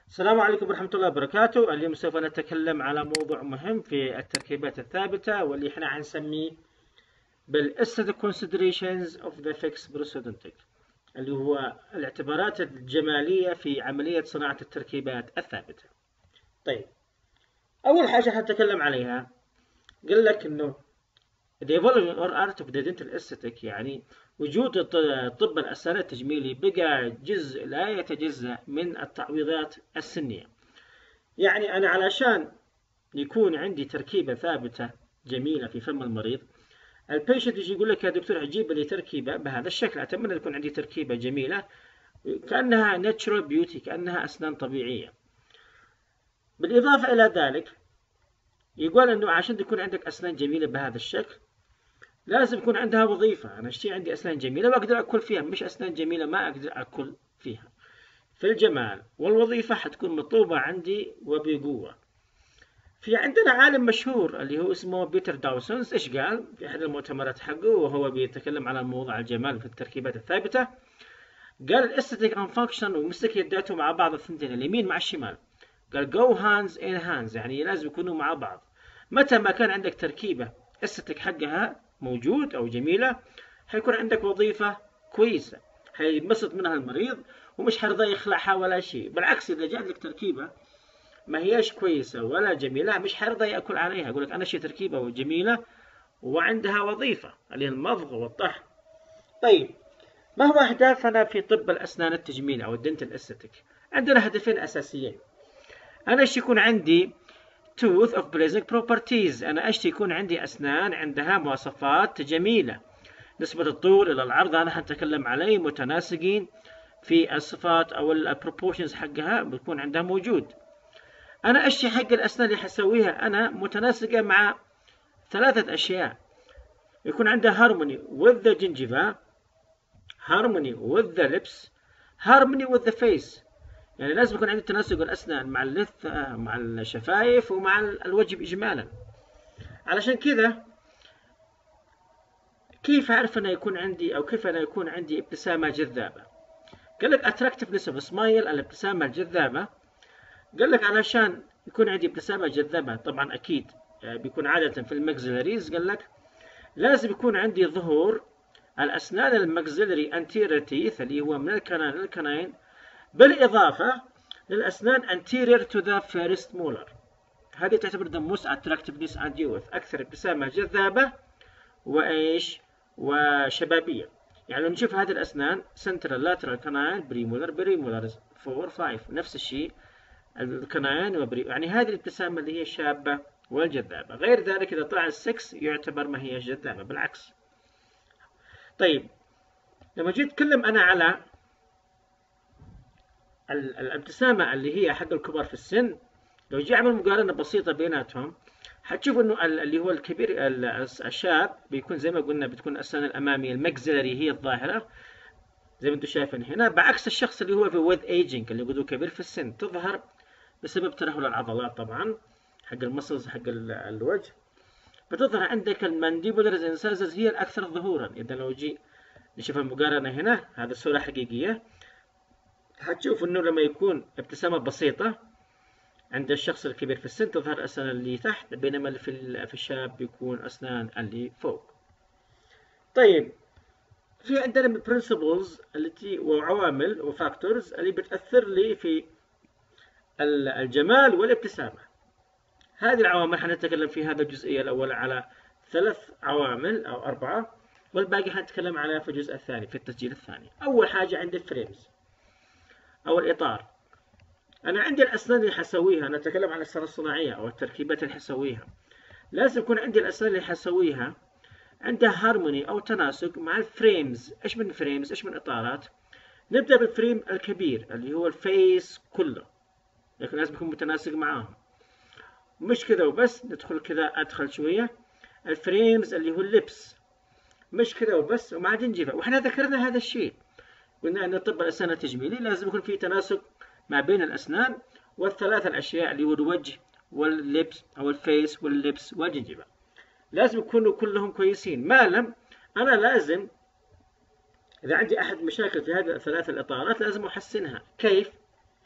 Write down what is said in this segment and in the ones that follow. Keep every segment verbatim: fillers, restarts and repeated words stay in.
السلام عليكم ورحمة الله وبركاته. اليوم سوف نتكلم على موضوع مهم في التركيبات الثابتة واللي احنا حنسميه بالaesthetic considerations of the fixed prosthodontic، اللي هو الاعتبارات الجمالية في عملية صناعة التركيبات الثابتة. طيب، أول حاجة حنتكلم عليها قال لك إنه the evolving or art of the dental aesthetic، يعني وجود طب الأسنان التجميلي بقى جزء لا يتجزأ من التعويضات السنية. يعني أنا علشان يكون عندي تركيبة ثابتة جميلة في فم المريض، البيشنت يجي يقول لك يا دكتور عجيب لي تركيبة بهذا الشكل، أتمنى تكون عندي تركيبة جميلة كأنها natural beauty، كأنها أسنان طبيعية. بالإضافة إلى ذلك يقول أنه عشان تكون عندك أسنان جميلة بهذا الشكل لازم يكون عندها وظيفة. أنا أشتري عندي أسنان جميلة وأقدر أكل فيها، مش أسنان جميلة ما أقدر أكل فيها. في الجمال والوظيفة حتكون مطلوبة عندي وبقوة. في عندنا عالم مشهور اللي هو اسمه بيتر داوسونز، إيش قال في أحد المؤتمرات حقه وهو بيتكلم على موضوع الجمال في التركيبات الثابتة؟ قال الاستاتيك أند فانكشن، ومسك يداته مع بعض الثنتين اليمين مع الشمال. قال جو هاندز إن هاندز، يعني لازم يكونوا مع بعض. متى ما كان عندك تركيبة استاتيك حقها موجود أو جميلة، حيكون عندك وظيفة كويسة، حينبسط منها المريض ومش حيرضى يخلعها ولا شيء. بالعكس إذا جات لك تركيبة ما هياش كويسة ولا جميلة مش حيرضى يأكل عليها، يقول لك أنا شي تركيبة جميلة وعندها وظيفة اللي هي المضغ والطحن. طيب، ما هو أهدافنا في طب الأسنان التجميل أو الدنتال استاتيك؟ عندنا هدفين أساسيين. أنا أشتي يكون عندي tooth of pleasing properties، أنا أشتي يكون عندي أسنان عندها مواصفات جميلة، نسبة الطول إلى العرض أنا حنتكلم عليه، متناسقين في الصفات أو البروبورشنز حقها بيكون عندها موجود. أنا أشتي حق الأسنان اللي حسويها أنا متناسقة مع ثلاثة أشياء. يكون عندها harmony with the gingiva، harmony with the lips، harmony with the face. يعني لازم يكون عندي تناسق الأسنان مع اللثة مع الشفايف ومع الوجه إجمالا. علشان كذا كيف أعرف أن يكون عندي أو كيف أنا يكون عندي ابتسامة جذابة؟ قال لك attractiveness of smile، الابتسامة الجذابة. قال لك علشان يكون عندي ابتسامة جذابة طبعا أكيد بيكون عادة في الماكسيلاريز، قال لك لازم يكون عندي ظهور الأسنان الماكسيلاري anterior teeth اللي هو من الكنان للكنين، بالإضافة للأسنان anterior to the first molar. هذه تعتبر the most attractiveness and youth، أكثر ابتسامة جذابة وإيش وشبابية. يعني لو نشوف هذه الأسنان central lateral canine premolar premolar four five، نفس الشيء الكناين وبري، يعني هذه الابتسامة اللي هي شابة والجذابة. غير ذلك إذا طلع السكس يعتبر ما هي جذابة، بالعكس. طيب، لما جيت أتكلم أنا على الابتسامة اللي هي حق الكبار في السن، لو جي أعمل مقارنة بسيطة بيناتهم حتشوف إنه اللي هو الكبير الشاب بيكون زي ما قلنا بتكون الأسنان الأمامية الماكسيلاري هي الظاهرة زي ما أنتم شايفين هنا، بعكس الشخص اللي هو في with aging اللي يقولوا كبير في السن، تظهر بسبب ترهل العضلات طبعا حق المسلز حق الوجه، بتظهر عندك المانديبولارز انسازز هي الأكثر ظهورا. إذا لو جي نشوف المقارنة هنا، هذه الصورة حقيقية، حتشوف إنه لما يكون ابتسامة بسيطة عند الشخص الكبير في السن تظهر أسنان اللي تحت، بينما في في الشاب بيكون أسنان اللي فوق. طيب، في عندنا principles التي وعوامل وفاكتورز اللي بتأثر لي في الجمال والابتسامة. هذه العوامل حنتكلم في هذا الجزئية الأولى على ثلاث عوامل أو أربعة، والباقي حنتكلم عليها في الجزء الثاني في التسجيل الثاني. أول حاجة عندي الفريمز أو الإطار. أنا عندي الأسنان اللي حسويها، نتكلم عن الأسنان الصناعية أو التركيبات اللي حسويها، لازم يكون عندي الأسنان اللي حسويها عندها هارموني أو تناسق مع الفريمز. إيش من فريمز؟ إيش من إطارات؟ نبدأ بالفريم الكبير اللي هو الفيس كله، لكن لازم يكون متناسق معاهم. مش كذا وبس، ندخل كذا أدخل شوية الفريمز اللي هو اللبس، مش كذا وبس ومع جنجفة. وإحنا ذكرنا هذا الشيء، قلنا أن طب الأسنان التجميلي لازم يكون في تناسق ما بين الأسنان والثلاث الأشياء اللي هو الوجه واللبس أو الفيس واللبس والجنجفة، لازم يكونوا كلهم كويسين. ما لم أنا لازم إذا عندي أحد مشاكل في هذه الثلاث الإطارات لازم أحسنها. كيف؟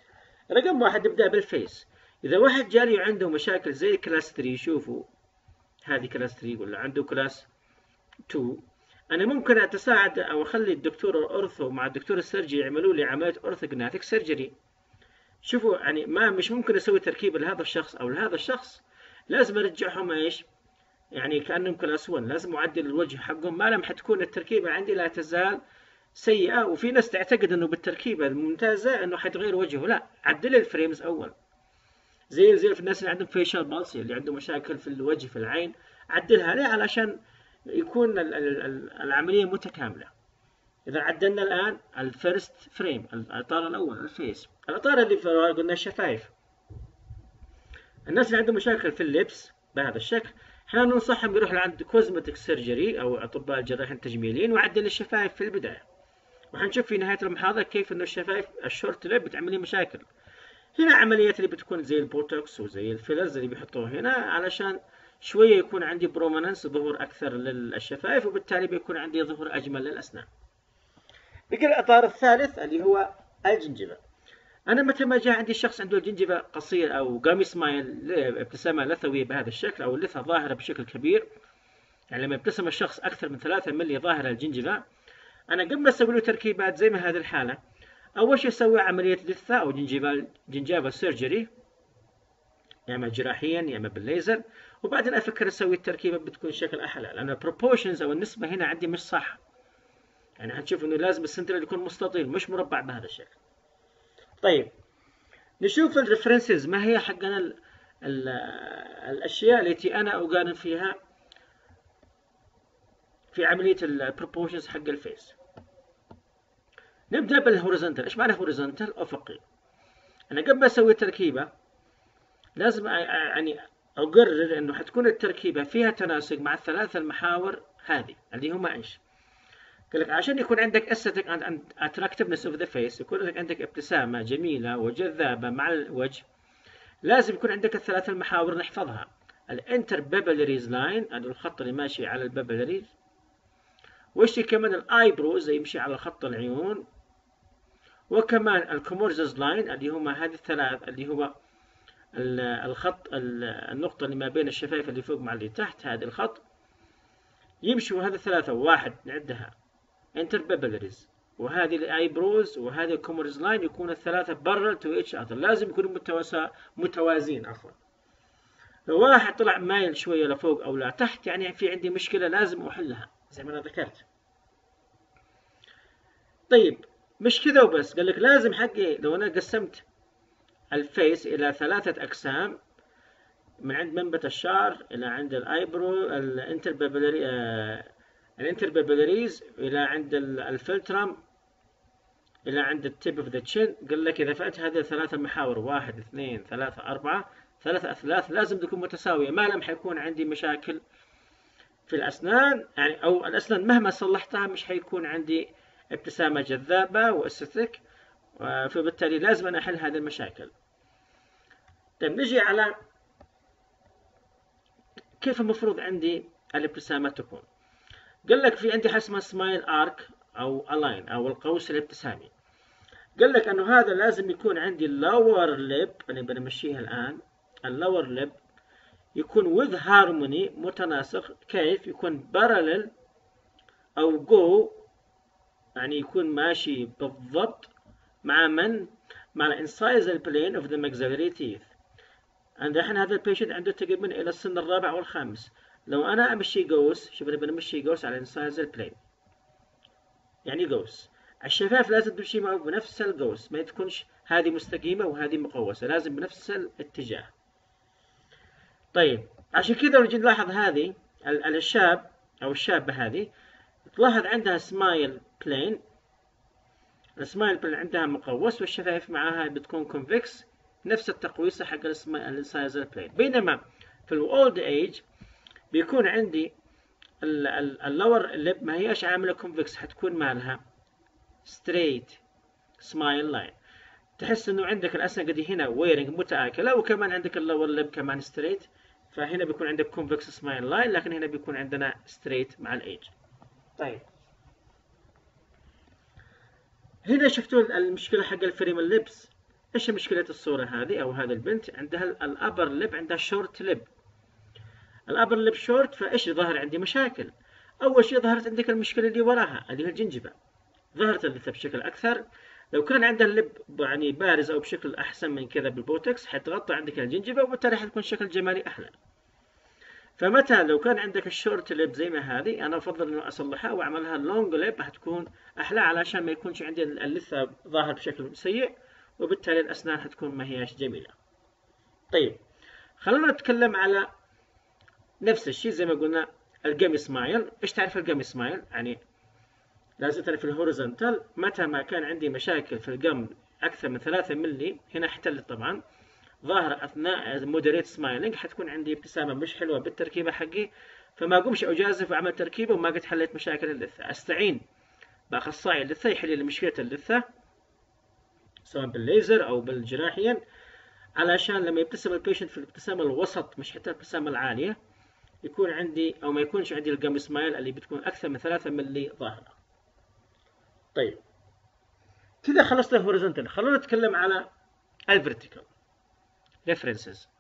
رقم واحد نبدأ بالفيس. إذا واحد جالي وعنده مشاكل زي كلاس ثري، شوفوا هذه كلاس ثري ولا عنده كلاس تو، أنا ممكن أتساعد أو أخلي الدكتور الأورثو مع الدكتور السيرجي يعملوا لي عملية أورثوغناتيك سيرجري. شوفوا يعني ما مش ممكن أسوي تركيبة لهذا الشخص أو لهذا الشخص، لازم أرجعهم إيش؟ يعني كأنهم كلاس ون، لازم أعدل الوجه حقهم ما لم حتكون التركيبة عندي لا تزال سيئة. وفي ناس تعتقد إنه بالتركيبة الممتازة إنه حيتغير وجهه، لا، عدل الفريمز أول. زي زي في الناس اللي عندهم فيشال بالسي، اللي عنده مشاكل في الوجه في العين، عدلها ليه؟ علشان يكون العملية متكاملة. إذا عدلنا الآن الفيرست فريم، الإطار الأول الفيس، الإطار اللي في قلنا الشفايف. الناس اللي عندهم مشاكل في اللبس بهذا الشكل، احنا ننصحهم يروح لعند كوزمتيك سيرجري أو أطباء الجراحين التجميليين وعدل الشفايف في البداية. وحنشوف في نهاية المحاضرة كيف إنه الشفايف الشورت ليب بتعمل لي مشاكل. هنا عمليات اللي بتكون زي البوتوكس وزي الفيلرز اللي بيحطوه هنا علشان شوية يكون عندي بروماننس، ظهور أكثر للشفايف، وبالتالي بيكون عندي ظهور أجمل للأسنان. بقي الإطار الثالث اللي هو الجنجبة. أنا متى ما جاء عندي شخص عنده الجنجبة قصير أو قام يسمايل ابتسامة لثوية بهذا الشكل أو اللثة ظاهرة بشكل كبير، يعني لما يبتسم الشخص أكثر من ثلاثة ملي ظاهرة الجنجبة، أنا قبل ما أسوي له تركيبات زي ما هذه الحالة، أول شيء أسوي عملية لثة أو جنجيفال جنجافة سيرجري، يا إما جراحيا يا إما بالليزر، وبعدين أفكر أسوي التركيبة بتكون شكل أحلى، لأن البروبورشنز أو النسبة هنا عندي مش صح. يعني هنشوف إنه لازم السنترال يكون مستطيل مش مربع بهذا الشكل. طيب نشوف الريفرنسز ما هي حقنا ال ال الأشياء التي أنا أقارن فيها في عملية البروبورشنز حق الفيس. نبدأ بالهوريزونتال. إيش معنى هوريزونتال؟ أفقي. أنا قبل ما أسوي تركيبة لازم يعني أقرر إنه حتكون التركيبة فيها تناسق مع الثلاثة المحاور هذه اللي هما إيش؟ قال لك عشان يكون عندك aesthetic and attractiveness of the face، يكون عندك ابتسامة جميلة وجذابة مع الوجه، لازم يكون عندك الثلاثة المحاور نحفظها. الانتربابيلاريز لاين، هذا الخط اللي ماشي على البابيلاريز، وش كمان الايبروز يمشي على خط العيون، وكمان الكومورزز لاين اللي هما هذه الثلاث اللي هو الخط النقطة اللي ما بين الشفايف اللي فوق مع اللي تحت، هذا الخط يمشوا هذه الثلاثة. واحد نعدها انتربابيلاريز، وهذه الايبروز، وهذه الكومورز لاين، يكون الثلاثة بارل تو اتش اذر، لازم يكونوا متواسا متوازين عفوا. لو واحد طلع مايل شوية لفوق او لتحت يعني في عندي مشكلة لازم احلها زي ما انا ذكرت. طيب مش كذا وبس، قال لك لازم حقي لو انا قسمت الفيس الى ثلاثة اقسام، من عند منبت الشعر الى عند الايبرو الانتربابيلاري آه الانتربابيلاريز الى عند الفلترم الى عند التيب اوف ذا تشين. قال لك اذا فات هذه الثلاثة محاور، واحد اثنين ثلاثة اربعة، ثلاثة اثلاث، لازم تكون متساوية، ما لم حيكون عندي مشاكل في الاسنان، يعني او الاسنان مهما صلحتها مش حيكون عندي ابتسامة جذابة واستثك، فبالتالي لازم أنا أحل هذه المشاكل. طيب نجي على كيف المفروض عندي الابتسامة تكون. قال لك في عندي حاجة اسمها سمايل ارك أو الاين أو القوس الابتسامي. قال لك أنه هذا لازم يكون عندي اللور ليب، أنا بنمشيها الآن، اللور ليب يكون with harmony متناسق. كيف؟ يكون parallel أو go، يعني يكون ماشي بالضبط مع من؟ مع الانسايزال بلين اوف ذا maxillary teeth. عند الحين هذا البيشنت عنده تقريبا الى السن الرابع والخامس. لو انا امشي جوس، شوف انا بنمشي جوس على الانسايزال بلين، يعني جوس. الشفاف لازم تمشي معه بنفس الجوس، ما تكونش هذه مستقيمه وهذه مقوسه، لازم بنفس الاتجاه. طيب عشان كذا نجي نلاحظ هذه الشاب او الشابه هذه، تلاحظ عندها سمايل بلين، السمايل بلين عندها مقوس، والشفايف معها بتكون كونفكس، نفس التقويسه حق الانسايزال بلين. بينما في الاولد ايج بيكون عندي اللور ليب ما هياش عامله كونفكس، حتكون مالها ستريت سمايل لاين، تحس انه عندك الاسنان قد هنا ويرنج متآكله، وكمان عندك اللور ليب كمان ستريت، فهنا بيكون عندك كونفكس سمايل لاين، لكن هنا بيكون عندنا ستريت مع الايج. طيب هنا شفتوا المشكله حق الفريم اللبس، ايش مشكلة الصورة هذه او هذه البنت؟ عندها الابر لب عندها شورت لب، الابر لب شورت، فايش ظهر عندي مشاكل؟ اول شيء ظهرت عندك المشكلة اللي وراها اللي هي الجنجبة، ظهرت اللثة بشكل اكثر. لو كان عندها اللب يعني بارز او بشكل احسن من كذا بالبوتوكس حتغطي عندك الجنجبة وبالتالي حتكون شكل جمالي احلى. فمتى لو كان عندك الشورت لب زي ما هذه، انا افضل انه اصلحها واعملها لونج لب، حتكون احلى علشان ما يكونش عندي اللثة ظاهر بشكل سيء وبالتالي الاسنان حتكون ما هياش جميلة. طيب خلونا نتكلم على نفس الشيء زي ما قلنا الجامي سمايل. ايش تعرف الجامي سمايل؟ يعني لازم تعرف الهوريزونتال، متى ما كان عندي مشاكل في الجم اكثر من ثلاثة ملي، هنا احتلت طبعا، ظاهرة اثناء مودريت سمايلينج، حتكون عندي ابتسامة مش حلوة بالتركيبة حقي، فما اقومش اجازف واعمل تركيبة وما قد حليت مشاكل اللثة. استعين باخصائي اللثة يحل لي مشكلة اللثة سواء بالليزر او بالجراحيا، علشان لما يبتسم البيشنت في الابتسامة الوسط مش حتى الابتسامة العالية يكون عندي او ما يكونش عندي الجام سمايل اللي بتكون اكثر من ثلاثة ملي ظاهرة. طيب كذا خلصنا الهوريزونتال، خلونا نتكلم على الفيرتيكال ريفرنسز.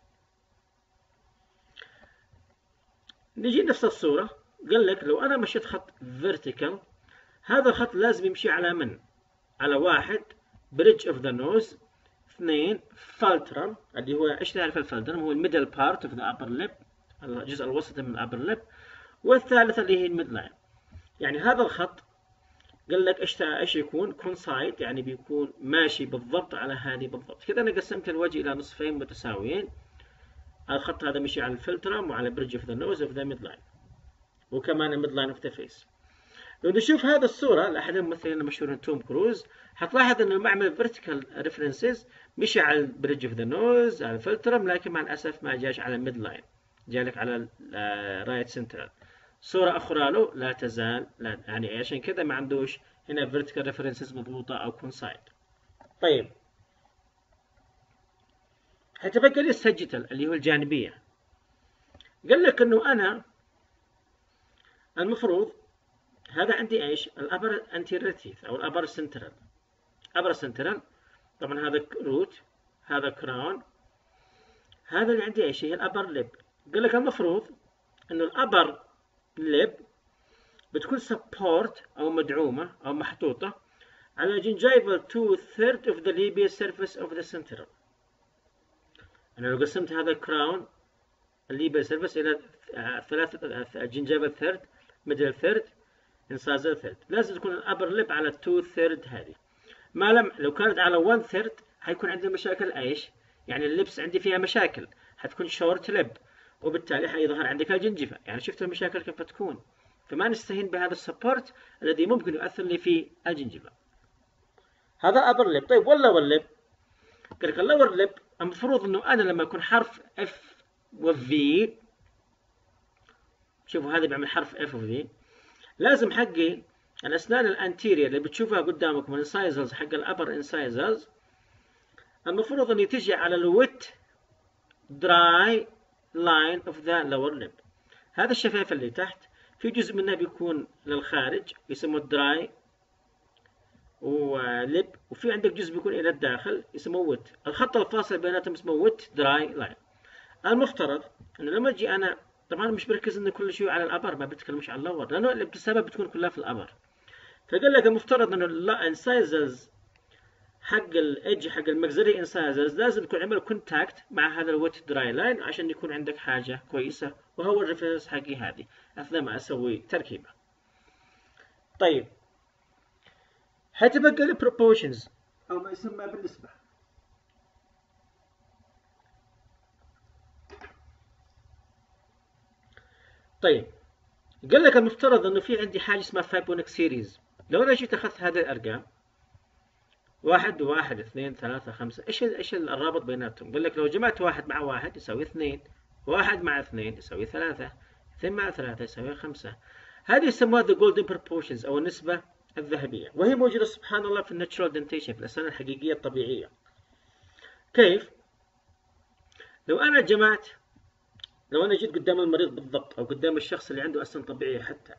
نجي نفس الصورة، قال لك لو انا مشيت خط فيرتيكال، هذا الخط لازم يمشي على من؟ على واحد بريدج اوف ذا نوز، اثنين فالترم اللي هو ايش تعرف الفالترم؟ هو الميدل بارت اوف ذا ابر ليب، الجزء الوسطي من الابر ليب، والثالثة اللي هي الميد لاين. يعني هذا الخط قال لك ايش ايش يكون؟ كونسايد، يعني بيكون ماشي بالضبط على هذه بالضبط. كذا انا قسمت الوجه الى نصفين متساويين، الخط هذا مشي على الفلترم وعلى بريدج اوف ذا نوز اوف ذا ميد لاين، وكمان الميد لاين اوف ذا فيس. لو نشوف هذا الصورة لأحد الممثلين المشهورين توم كروز، حتلاحظ انه معمل فيرتيكال ريفرنسز مشي على البريدج اوف ذا نوز على الفلترم، لكن مع الاسف ما جاش على الميد لاين، جالك على الرايت سنترال. صورة أخرى له لا تزال لا، يعني عشان كذا ما عندوش هنا vertical references مضبوطة أو coincide. طيب حتبقى لي السجيتال اللي هو الجانبية. قال لك إنه أنا المفروض هذا عندي إيش؟ الأبر anterior teeth أو الأبر سنترال. أبر سنترال طبعا هذا روت، هذا كراون، هذا اللي عندي إيش؟ هي الأبر ليب. قال لك المفروض إنه الأبر ليب بتكون support أو مدعومة أو محطوطة على gingival two third of the labial surface of the central. أنا لو قسمت هذا الكراون الليبيال surface إلى ثلاثة gingival third middle third incisal third، لازم تكون الأبر لب على two third هذه. ما لم لو كانت على one third حيكون عندي مشاكل إيش؟ يعني اللبس عندي فيها مشاكل، حتكون short lip وبالتالي حيظهر عندك الجنجفة. يعني شفت المشاكل كيف تكون؟ فما نستهين بهذا السبورت الذي ممكن يؤثر لي في الجنجفة. هذا upper lip. طيب واللور لب؟ قال لك اللور لب المفروض انه انا لما يكون حرف F و V، شوفوا هذا بيعمل حرف F و V، لازم حقي الاسنان الانتيريور اللي بتشوفها قدامكم الانسايزرز حق الابر انسايزرز المفروض ان تجي على الويت دراي لاين اوف ذا لور لب. هذا الشفايف اللي تحت في جزء منها بيكون للخارج يسموه دراي ولب، وفي عندك جزء بيكون الى الداخل يسموه ويت. الخط الفاصل بيناتهم اسمه ويت دراي لاين. المفترض انه لما اجي انا طبعا مش بركز ان كل شيء على الابر، ما بتكلمش على اللور لانه الابتسامه بتكون كلها في الابر. فقال لك المفترض انه الانسايزرز حق الايدج حق المجزري انسايزرز لازم يكون عمل كونتاكت مع هذا الويت دراي لاين عشان يكون عندك حاجه كويسه، وهو الريفرنس حقي هذه اثناء ما اسوي تركيبه. طيب حتبقى لي proportions او ما يسمى بالنسبه. طيب قال لك المفترض انه في عندي حاجه اسمها فايبونيك سيريز. لو انا جيت اخذت هذه الارقام واحد وواحد اثنين ثلاثة خمسة، ايش ايش الرابط بيناتهم؟ قال لك لو جمعت واحد مع واحد يساوي اثنين، واحد مع اثنين يساوي ثلاثة، اثنين مع ثلاثة يساوي خمسة. هذه يسموها the golden proportions او النسبة الذهبية، وهي موجودة سبحان الله في الناتشورال دنتيشن في الاسنان الحقيقية الطبيعية. كيف؟ لو انا جمعت لو انا جيت قدام المريض بالضبط او قدام الشخص اللي عنده اسنان طبيعية حتى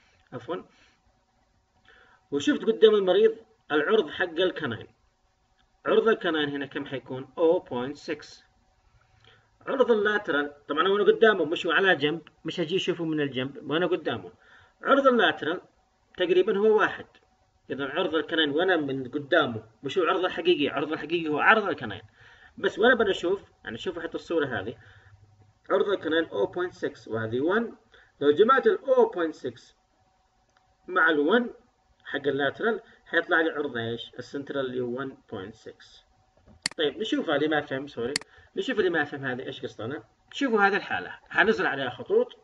عفوا، وشفت قدام المريض العرض حق الكناين عرض الكناين هنا كم حيكون؟ صفر فاصلة ستة. عرض اللاترال طبعا وانا قدامه مش على جنب، مش هجي اشوفه من الجنب وانا قدامه. عرض اللاترال تقريبا هو واحد. اذا عرض الكناين وانا من قدامه مش هو عرض الحقيقي، عرض الحقيقي هو عرض الكناين. بس وانا بدي اشوف يعني شوف احط الصورة هذه، عرض الكناين صفر فاصلة ستة وهذه واحد. لو جمعت ال صفر فاصلة ستة مع ال واحد حق اللاترال حيطلع لي عرض ايش؟ السنترال اللي هو واحد فاصلة ستة. طيب نشوف اللي ما فهم سوري نشوف اللي ما فهم هذه ايش قصتنا. شوفوا هذه الحالة حنزل عليها خطوط.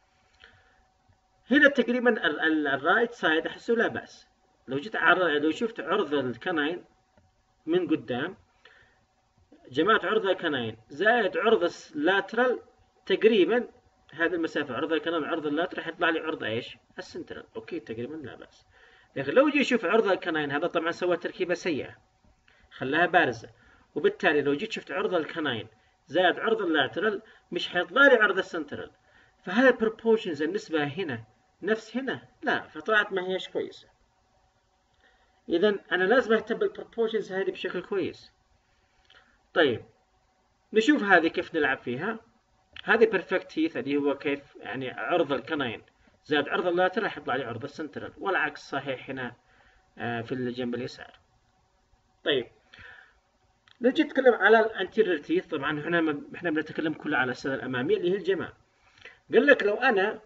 هنا تقريبا الرايت سايد احسه لا بأس. لو جيت عرض لو شفت عرض الكناين من قدام، جمعت عرض الكناين زائد عرض اللاترال تقريبا هذه المسافة، عرض الكناين عرض اللاترال حيطلع لي عرض ايش؟ السنترال. اوكي تقريبا لا بأس. لكن لو جيت اشوف عرض الكناين هذا طبعا سوى تركيبة سيئة خلاها بارزة، وبالتالي لو جيت شفت عرض الكناين زائد عرض اللاترال مش حيطلع لي عرض السنترال. فهذه البروبورشنز النسبة هنا نفس هنا لا، فطلعت ما هيش كويسة. إذا أنا لازم أهتم بالبروبورشنز هذه بشكل كويس. طيب نشوف هذه كيف نلعب فيها. هذه بيرفكت تيث اللي هو كيف يعني عرض الكناين زائد عرض اللاترال حيطلع لي عرض السنترال، والعكس صحيح هنا في الجنب اليسار. طيب نجي نتكلم على الانتيريور تيث. طبعا هنا احنا بنتكلم كله على السنة الأمامية اللي هي الجماع. قال لك لو أنا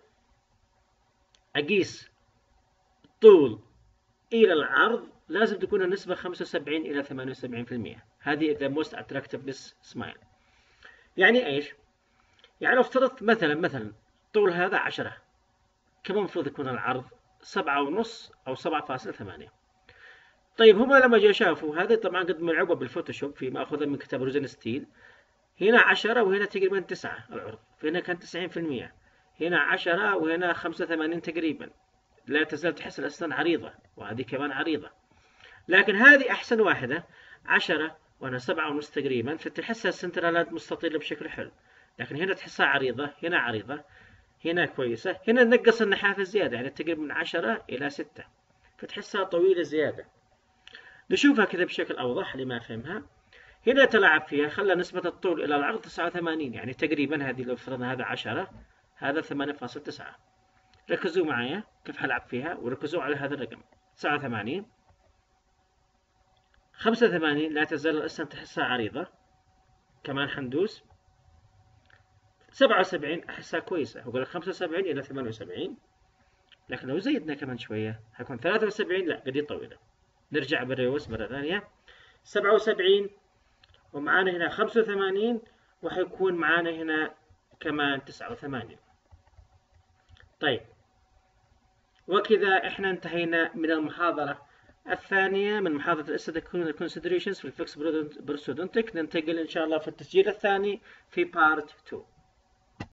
أقيس طول إلى العرض لازم تكون النسبة خمسة وسبعين إلى ثمانية وسبعين بالمئة. هذه the most attractiveness smile. يعني إيش؟ يعني افترض مثلا مثلا طول هذا عشرة، كم المفروض يكون العرض؟ سبعة ونص أو سبعة فاصلة ثمانية. طيب هم لما جاء شافوا هذا طبعا قد ملعوبة بالفوتوشوب في مأخوذة من كتاب روزنستيل. هنا عشرة وهنا تقريبا تسعة العرض، فهنا كان تسعين بالمئة. هنا عشرة وهنا خمسة وثمانين تقريبا. لا تزال تحس الأسنان عريضة وهذه كمان عريضة. لكن هذه أحسن واحدة عشرة وهنا سبعة ونص تقريبا، فتحسها السنترالات مستطيلة بشكل حلو. لكن هنا تحسها عريضة، هنا عريضة، هنا كويسة، هنا نقص النحافة زيادة يعني تقريبا من عشرة إلى ستة، فتحسها طويلة زيادة. نشوفها كذا بشكل أوضح لما فهمها. هنا تلعب فيها خلى نسبة الطول إلى العرض تسعة وثمانين، يعني تقريبا هذه لو فرضنا هذا عشرة هذا ثمانية فاصلة تسعة. ركزوا معايا كيف هلعب فيها وركزوا على هذا الرقم تسعة وثمانين. خمسة وثمانين لا تزال الأسنان تحسها عريضة كمان حندوس. سبعة وسبعين أحسها كويسة، أقول لك خمسة وسبعين إلى ثمانية وسبعين. لكن لو زيدنا كمان شوية هيكون ثلاثة وسبعين، لا قد طويلة. نرجع بالريوس مرة ثانية. سبعة وسبعين ومعانا هنا خمسة وثمانين وحيكون معانا هنا كمان تسعة وثمانين. طيب وكذا احنا انتهينا من المحاضرة الثانية من محاضرة الاسيدك كونسيدريشنز في الفيكس بروستودونتيك. ننتقل ان شاء الله في التسجيل الثاني في بارت اثنين.